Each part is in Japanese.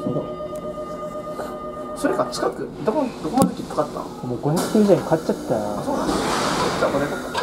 それか近くどこまで切符買ったの？ もう590円買っちゃったよ。 あ、そうなんだ。じゃあこれ買った。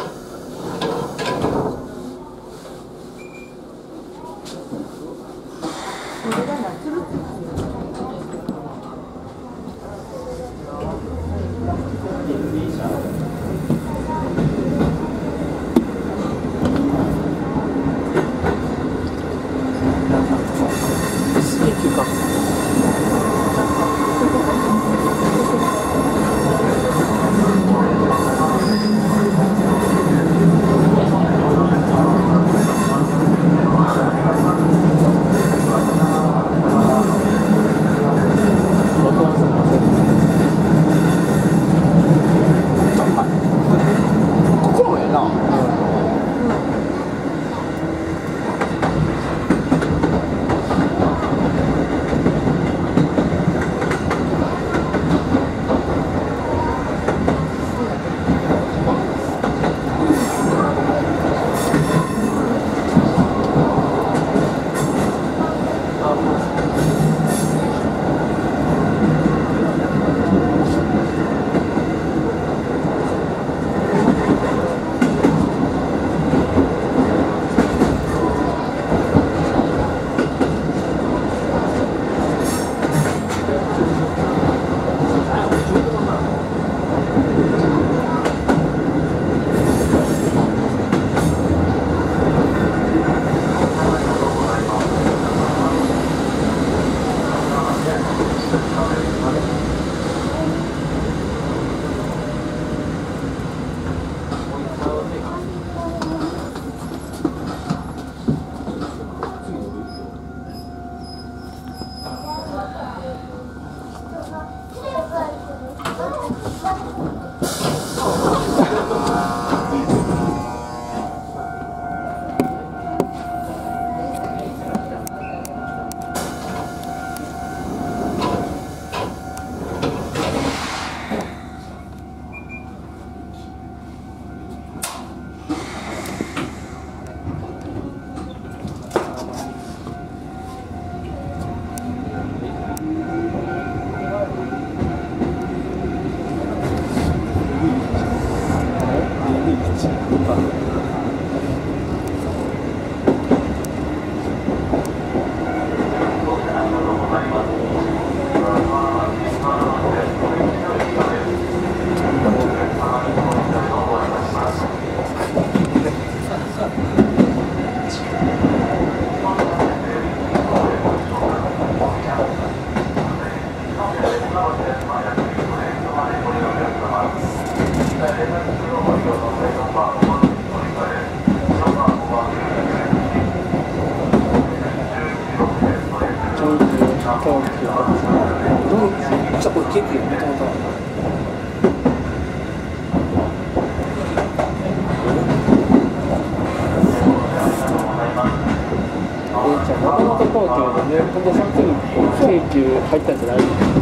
入ったんじゃない？違う？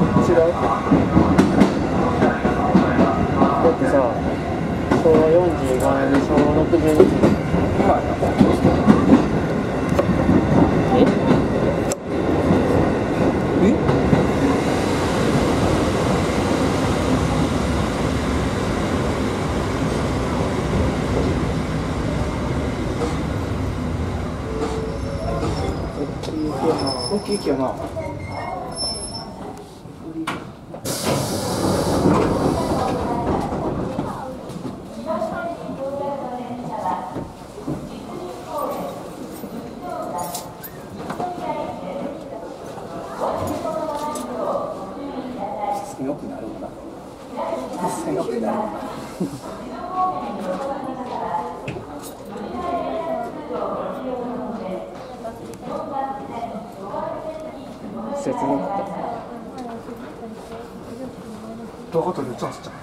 だってさ、昭和45年で昭和62年。 大きい駅やな。よくなるんだ。よくなるんだ。 切なかった。 動画撮るやつはじゃん。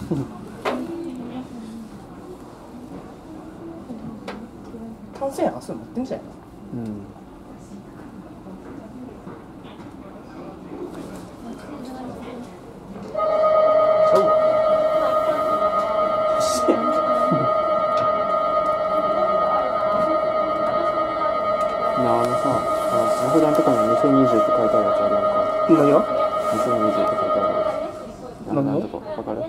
単線明日持ってんじゃん。 うん。普段とかの店に 20って書いてあるやつあるやんか。 何が 2020って書いてある。 何のなんとかわかる？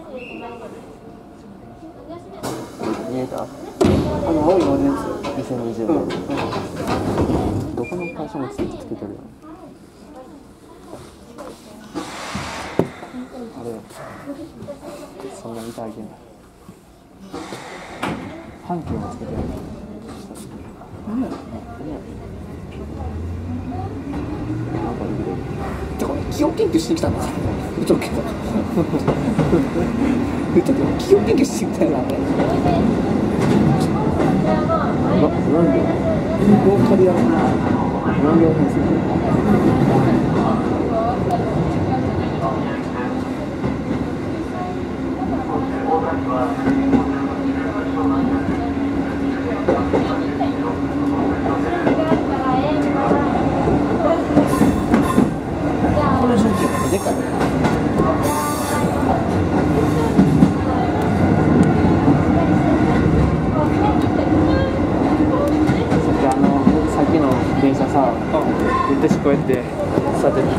見えた？ 青いのや 2020 つ。 年。どこの会社もつけてるよ。あれよ。そんな見てあげない。半径もつけてる。 何やろ。てか企業研究しに来たのか言っとくけど言っとくけど企業研究しに来たよな。 なんで？ ローカルやるな。 なんで編成？ この条件がでかい。 さっきの電車さ、私こうやって座って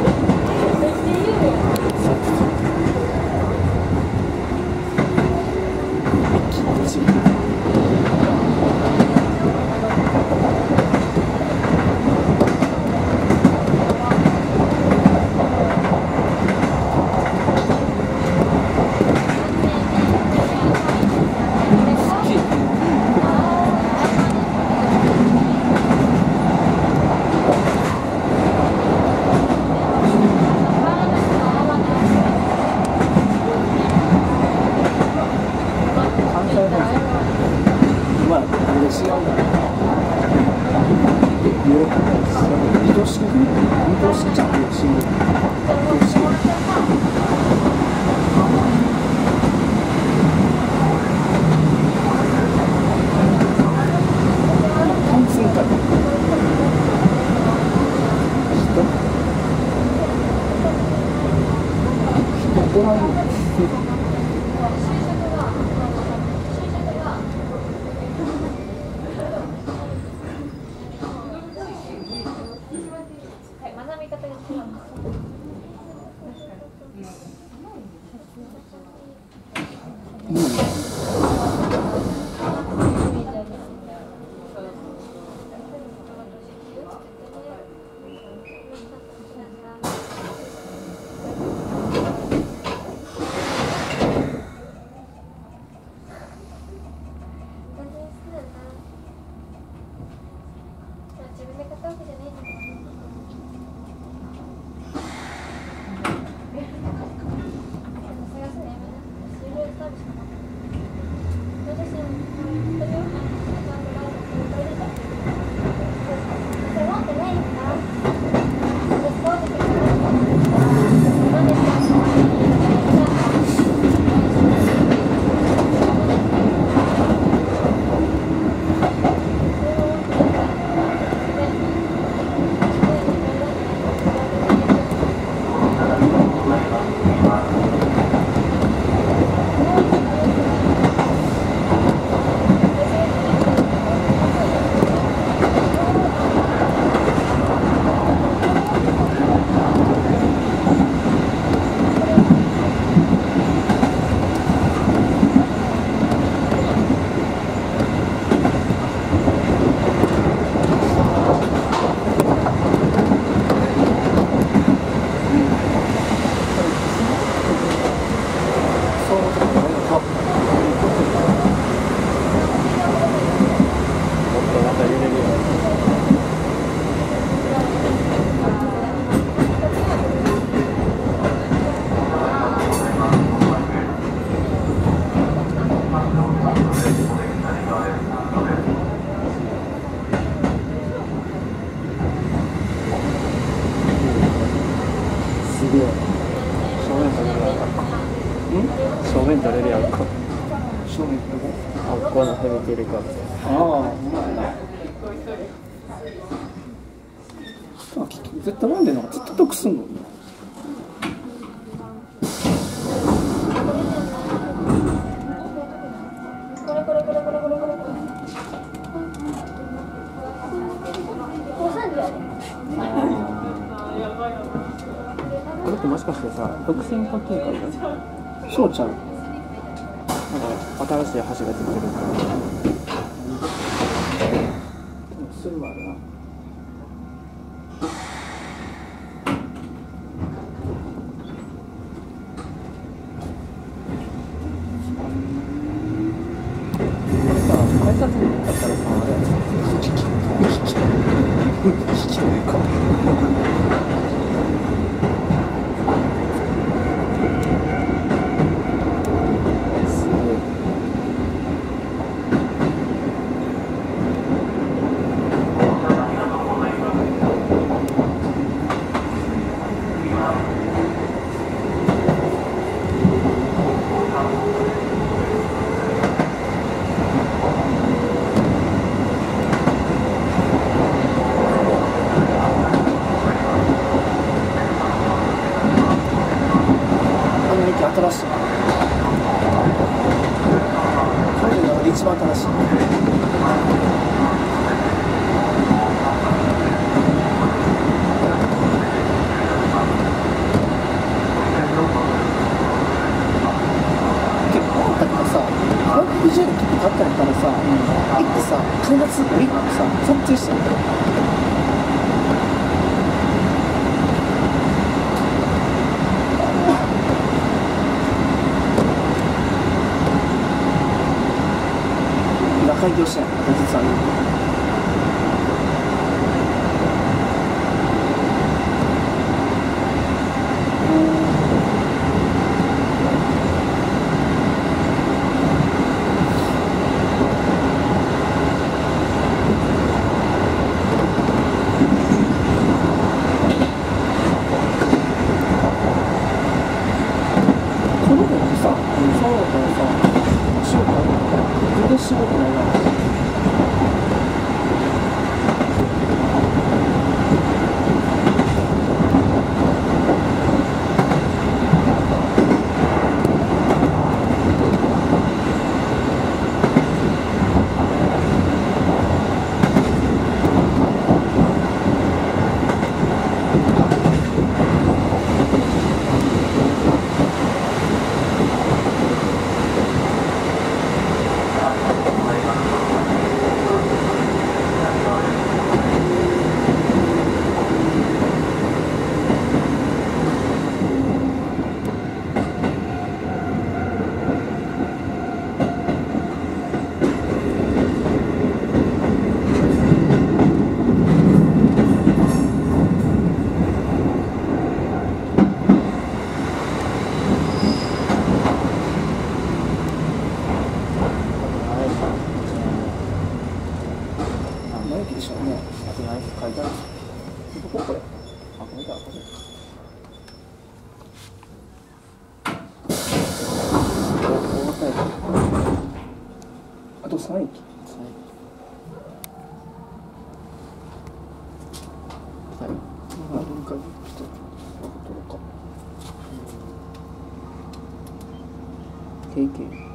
正面取れるやんか。 正面どこ？ あ、ここの踏切か。 ああ、うまいな。絶対なんでな、絶対得すんの。 これってもしかしてさ、伏線関係かな。 そうちゃう。 なんか新しい橋ができてるからすぐあるな。 改札に行ったったらさ、あれや新しい。彼女の中で一番新しい。結構だけどさ、560の時買ったんからさ、行ってさ、開発行ってさ、撮影してんだよ。開業してない、実は。この子ってさ、そうだからさ、仕事全然仕事ないな。あと3駅。KK。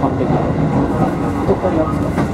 完璧。 どっからやってた？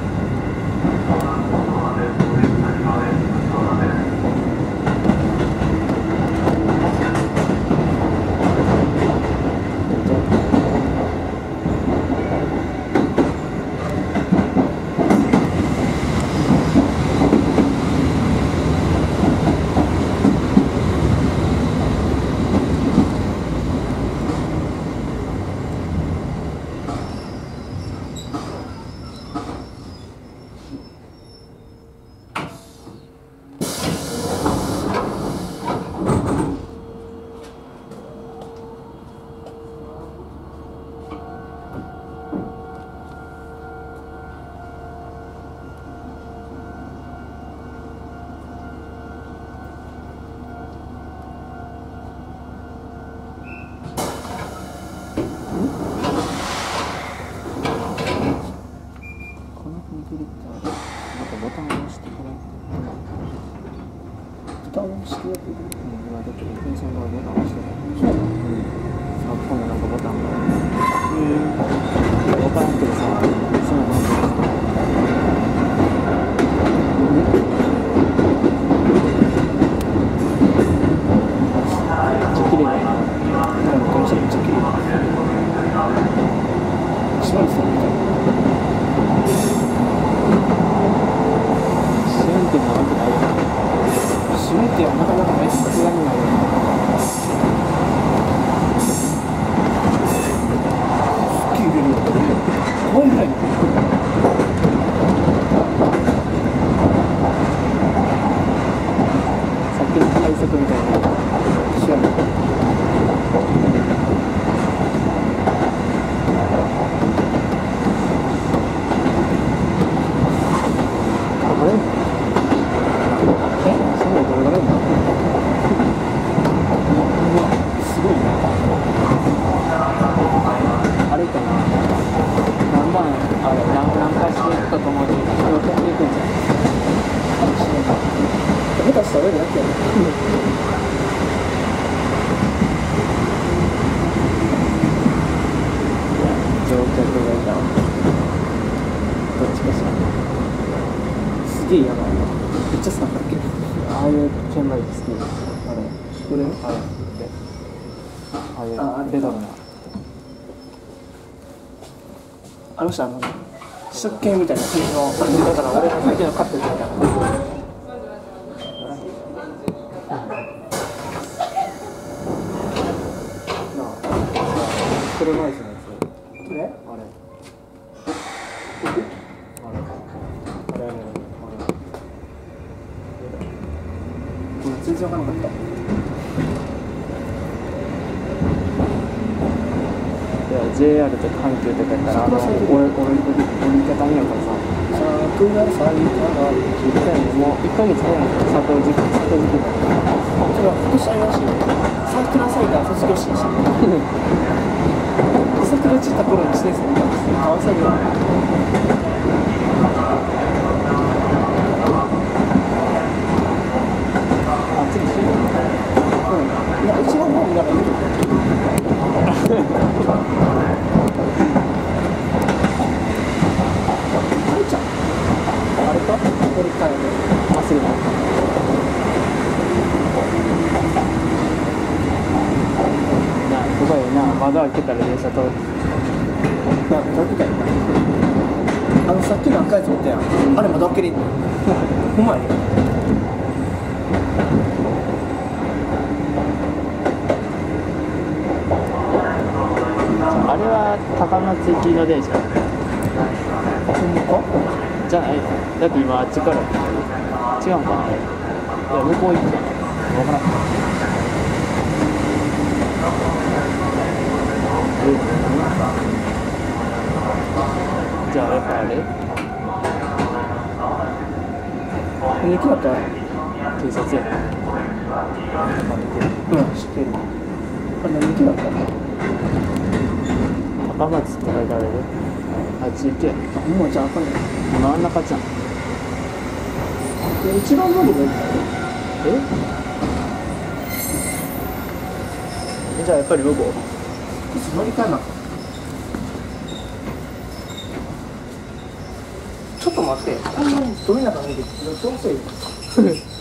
試食券みたいな感じの感じだから俺の先のカップみたいな。車椅子のやつ。どれ？あれ。あれ。全然わからなかった。 JR とか阪急とかやったら、俺折り方にやからさ、 桜咲いたらもう1ヶ月早いの佐藤時期だ。 それは今年ありらしいよ。桜咲いたら卒業式だし。桜散った頃に1年生みたいな川崎は。 あ、次しよう。 いや、うちの方になんかいる。 窓開けたら電車通る。 さっきの赤いやつ見たやん。あれ窓開けれんの。ほんまや。 あれは高松行きの電車。じゃない。だって今あっちから違うのかな。いや向こう行って分からん。じゃあやっぱあれ何決まったら警察や。 うん、知ってる。あれ何決まったの？ 高松って書いてあるで。あっち行け。 もうじゃああかんねん。 真ん中じゃん。 一番乗りがいいんだよ。 じゃあやっぱり向こう。 乗り換えな。 と待って、こんなにどれなか見てどうせ